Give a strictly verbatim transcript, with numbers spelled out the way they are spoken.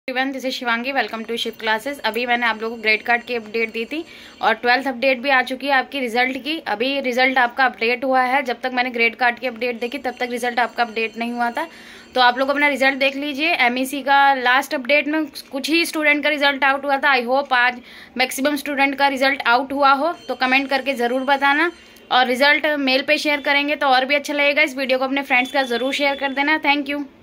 Everyone, this is Shivangi. Welcome to Shiv classes. अभी मैंने आप लोगों को ग्रेड कार्ड की अपडेट दी थी और ट्वेल्थ अपडेट भी आ चुकी है आपकी रिजल्ट की। अभी रिजल्ट आपका अपडेट हुआ है। जब तक मैंने ग्रेड कार्ड की अपडेट देखी तब तक रिजल्ट आपका अपडेट नहीं हुआ था। तो आप लोग अपना रिजल्ट देख लीजिए। एमईसी का लास्ट अपडेट में कुछ ही स्टूडेंट का रिजल्ट आउट हुआ था। आई होप आज मैक्सिमम स्टूडेंट का रिजल्ट आउट हुआ हो, तो कमेंट करके ज़रूर बताना। और रिजल्ट मेल पे शेयर करेंगे तो और भी अच्छा लगेगा। इस वीडियो को अपने फ्रेंड्स का ज़रूर शेयर कर देना। Thank you.